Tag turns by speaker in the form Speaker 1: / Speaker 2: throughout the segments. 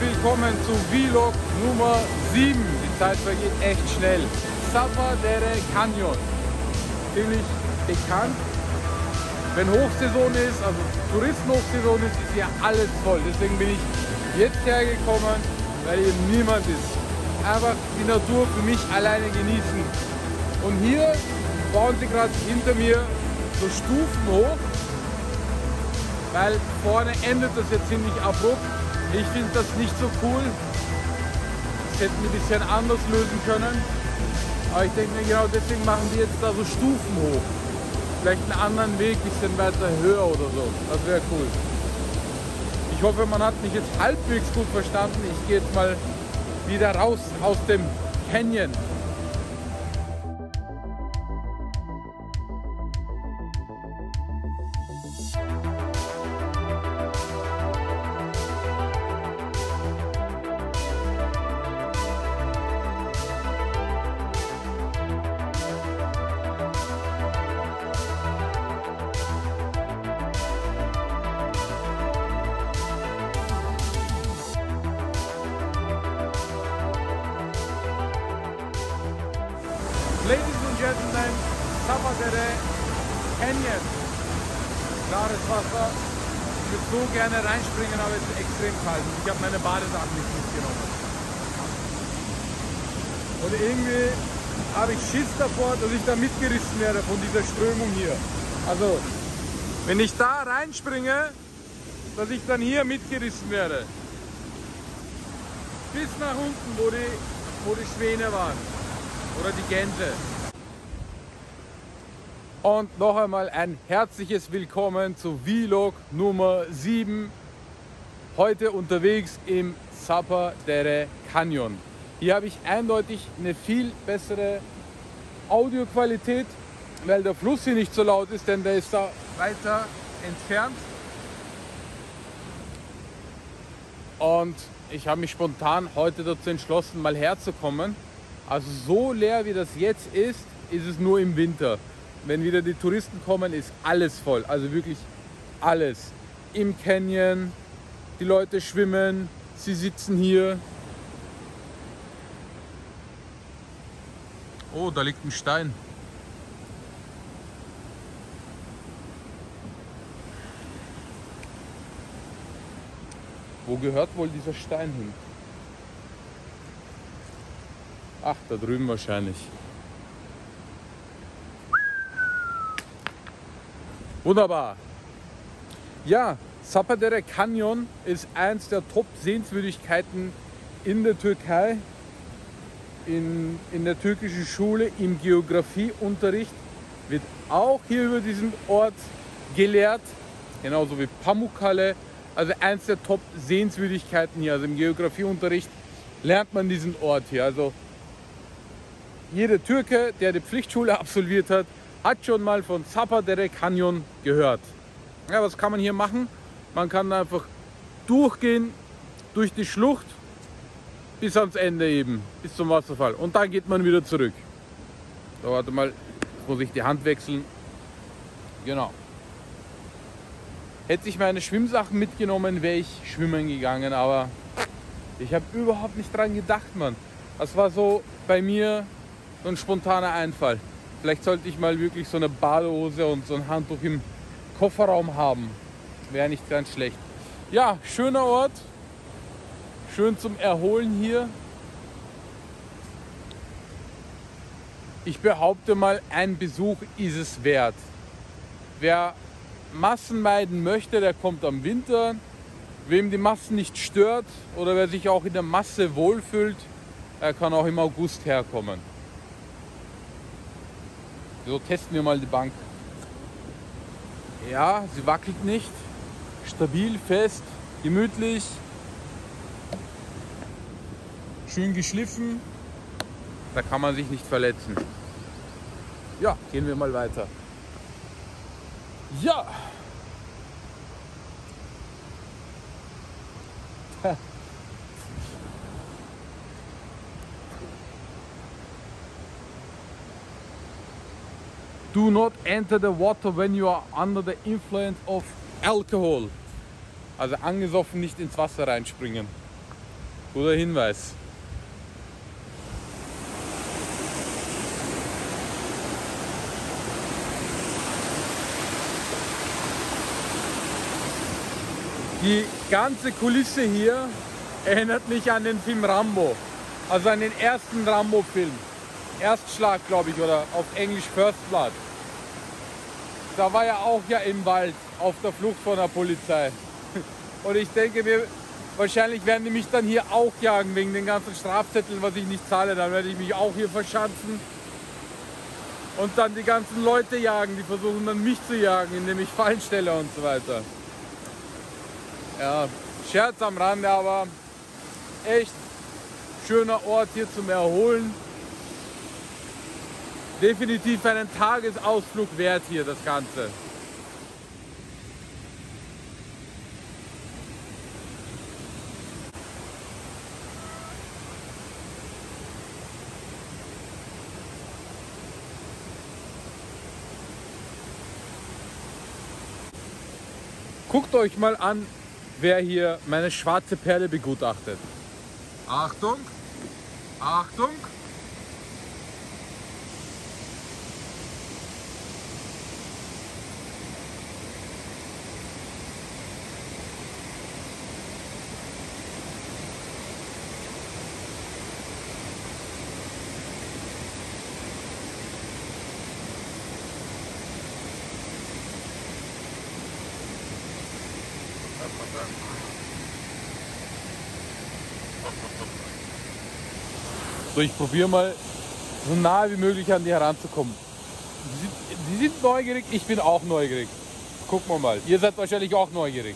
Speaker 1: willkommen zu Vlog Nummer 7. Die Zeit vergeht echt schnell. Zapadere Canyon. Ziemlich bekannt. Wenn Hochsaison ist, also Touristenhochsaison ist, ist hier alles voll. Deswegen bin ich jetzt hergekommen, weil hier niemand ist. Einfach die Natur für mich alleine genießen. Und hier bauen sie gerade hinter mir so Stufen hoch, weil vorne endet das jetzt ziemlich abrupt. Ich finde das nicht so cool. Das hätten wir ein bisschen anders lösen können. Aber ich denke mir, genau deswegen machen die jetzt da so Stufen hoch. Vielleicht einen anderen Weg, ein bisschen weiter höher oder so. Das wäre cool. Ich hoffe, man hat mich jetzt halbwegs gut verstanden. Ich gehe jetzt mal wieder raus aus dem Canyon. Ladies and Gentlemen, Zapadere Canyon. Klares Wasser. Ich würde so gerne reinspringen, aber es ist extrem kalt. Ich habe meine Badesachen nicht mitgenommen. Und irgendwie habe ich Schiss davor, dass ich da mitgerissen werde von dieser Strömung hier. Also, wenn ich da reinspringe, dass ich dann hier mitgerissen werde. Bis nach unten, wo die Schwäne waren. Oder die Gänse. Und noch einmal ein herzliches Willkommen zu Vlog Nummer 7. Heute unterwegs im Zapadere Canyon. Hier habe ich eindeutig eine viel bessere Audioqualität, weil der Fluss hier nicht so laut ist, denn der ist da weiter entfernt. Und ich habe mich spontan heute dazu entschlossen, mal herzukommen. Also so leer wie das jetzt ist es nur im Winter. Wenn wieder die Touristen kommen, ist alles voll. Also wirklich alles. Im Canyon, die Leute schwimmen, sie sitzen hier. Oh, da liegt ein Stein. Wo gehört wohl dieser Stein hin? Ach, da drüben wahrscheinlich. Wunderbar. Ja, Zapadere Canyon ist eins der Top-Sehenswürdigkeiten in der Türkei. In der türkischen Schule im Geografieunterricht wird auch hier über diesen Ort gelehrt. Genauso wie Pamukkale. Also eins der Top-Sehenswürdigkeiten hier. Also im Geografieunterricht lernt man diesen Ort hier. Also jeder Türke, der die Pflichtschule absolviert hat, hat schon mal von Zapadere Canyon gehört. Ja, was kann man hier machen? Man kann einfach durchgehen durch die Schlucht bis ans Ende eben, bis zum Wasserfall. Und dann geht man wieder zurück. So, warte mal, jetzt muss ich die Hand wechseln. Genau. Hätte ich meine Schwimmsachen mitgenommen, wäre ich schwimmen gegangen, aber ich habe überhaupt nicht dran gedacht, Mann. Das war so bei mir so ein spontaner Einfall. Vielleicht sollte ich mal wirklich so eine Badehose und so ein Handtuch im Kofferraum haben. Wäre nicht ganz schlecht. Ja, schöner Ort. Schön zum Erholen hier. Ich behaupte mal, ein Besuch ist es wert. Wer Massen meiden möchte, der kommt am Winter. Wem die Massen nicht stört oder wer sich auch in der Masse wohlfühlt, der kann auch im August herkommen. So, testen wir mal die Bank. Ja, sie wackelt nicht. Stabil, fest, gemütlich. Schön geschliffen. Da kann man sich nicht verletzen. Ja, gehen wir mal weiter. Ja. Do not enter the water when you are under the influence of alcohol. Also angesoffen nicht ins Wasser reinspringen. Guter Hinweis. Die ganze Kulisse hier erinnert mich an den Film Rambo, also an den ersten Rambo-Film. Erstschlag, glaube ich, oder auf Englisch First Blood. Da war er auch ja im Wald, auf der Flucht von der Polizei. Und ich denke mir, wahrscheinlich werden die mich dann hier auch jagen, wegen den ganzen Strafzetteln, was ich nicht zahle. Dann werde ich mich auch hier verschanzen und dann die ganzen Leute jagen, die versuchen dann mich zu jagen, indem ich Fallen stelle und so weiter. Ja, Scherz am Rande, aber echt schöner Ort hier zum Erholen. Definitiv einen Tagesausflug wert hier, das Ganze. Guckt euch mal an, wer hier meine schwarze Perle begutachtet. Achtung! Achtung! So, ich probiere mal so nahe wie möglich an die heranzukommen. Die sind neugierig, ich bin auch neugierig. Gucken wir mal. Ihr seid wahrscheinlich auch neugierig.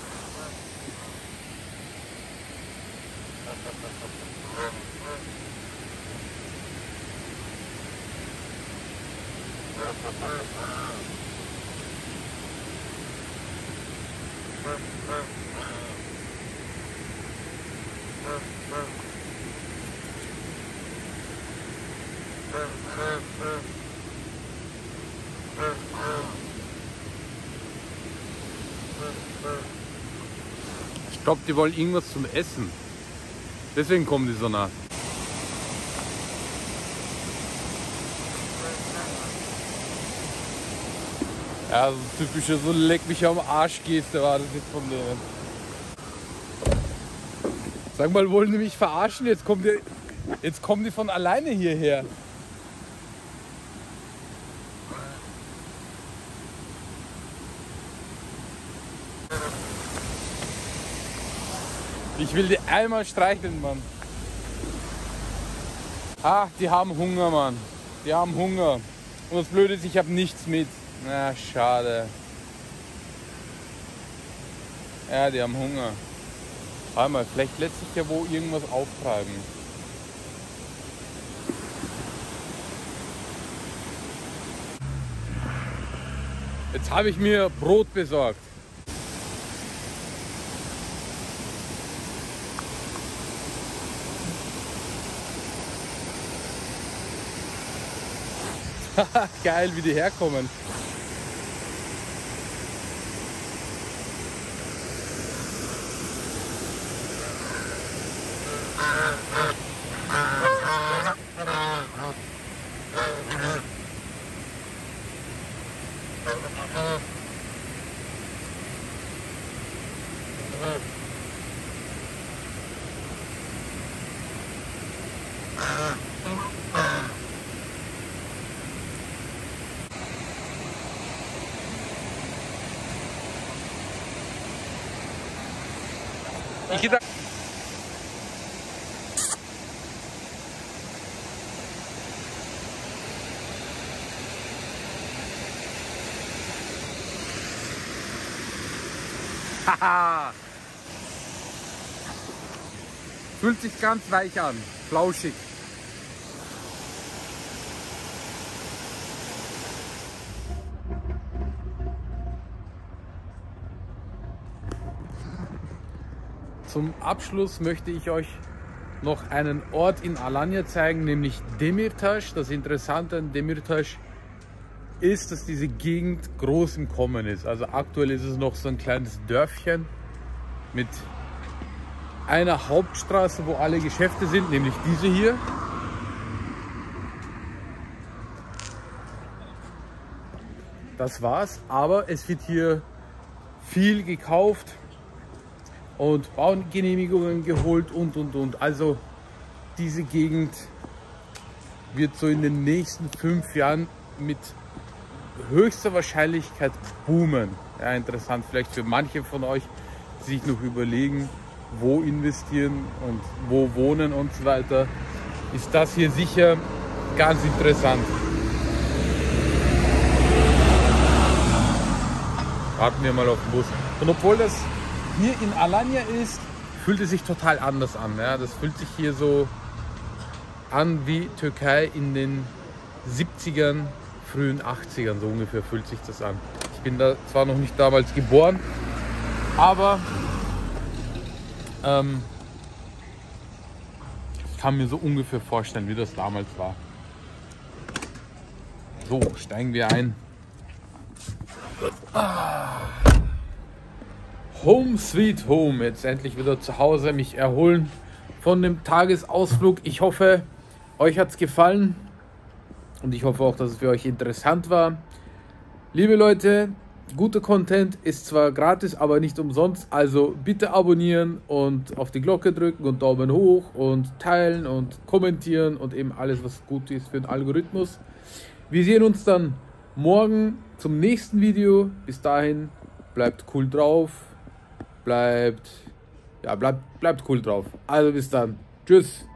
Speaker 1: Ich glaube, die wollen irgendwas zum Essen. Deswegen kommen die so nah. Ja, so typische, so leck mich am Arsch Geste war das jetzt von denen. Sag mal, wollen die mich verarschen? Jetzt kommen die von alleine hierher. Ich will die einmal streicheln, Mann. Ach, die haben Hunger, Mann. Die haben Hunger. Und das Blöde ist, ich habe nichts mit. Na, schade. Ja, die haben Hunger. Warte mal, vielleicht lässt sich ja wo irgendwas auftreiben. Jetzt habe ich mir Brot besorgt. Geil, wie die herkommen. Haha! Fühlt sich ganz weich an, flauschig. Zum Abschluss möchte ich euch noch einen Ort in Alanya zeigen, nämlich Demirtaş. Das Interessante an Demirtaş ist, dass diese Gegend groß im Kommen ist. Also aktuell ist es noch so ein kleines Dörfchen mit einer Hauptstraße, wo alle Geschäfte sind, nämlich diese hier. Das war's, aber es wird hier viel gekauft und Baugenehmigungen geholt und. Also diese Gegend wird so in den nächsten 5 Jahren mit höchster Wahrscheinlichkeit boomen. Ja, interessant vielleicht für manche von euch, die sich noch überlegen, wo investieren und wo wohnen und so weiter, ist das hier sicher ganz interessant. Warten wir mal auf den Bus. Und obwohl das hier in Alanya ist, fühlt es sich total anders an. Ja? Das fühlt sich hier so an wie Türkei in den 70ern, frühen 80ern, so ungefähr fühlt sich das an. Ich bin da zwar noch nicht damals geboren, aber ich kann mir so ungefähr vorstellen, wie das damals war. So, steigen wir ein. Home sweet home. Jetzt endlich wieder zu Hause, mich erholen von dem Tagesausflug. Ich hoffe, euch hat es gefallen und ich hoffe auch, dass es für euch interessant war. Liebe Leute, guter Content ist zwar gratis, aber nicht umsonst. Also bitte abonnieren und auf die Glocke drücken und Daumen hoch und teilen und kommentieren und eben alles, was gut ist für den Algorithmus. Wir sehen uns dann morgen zum nächsten Video. Bis dahin, bleibt cool drauf. Bleibt cool drauf. Also bis dann. Tschüss.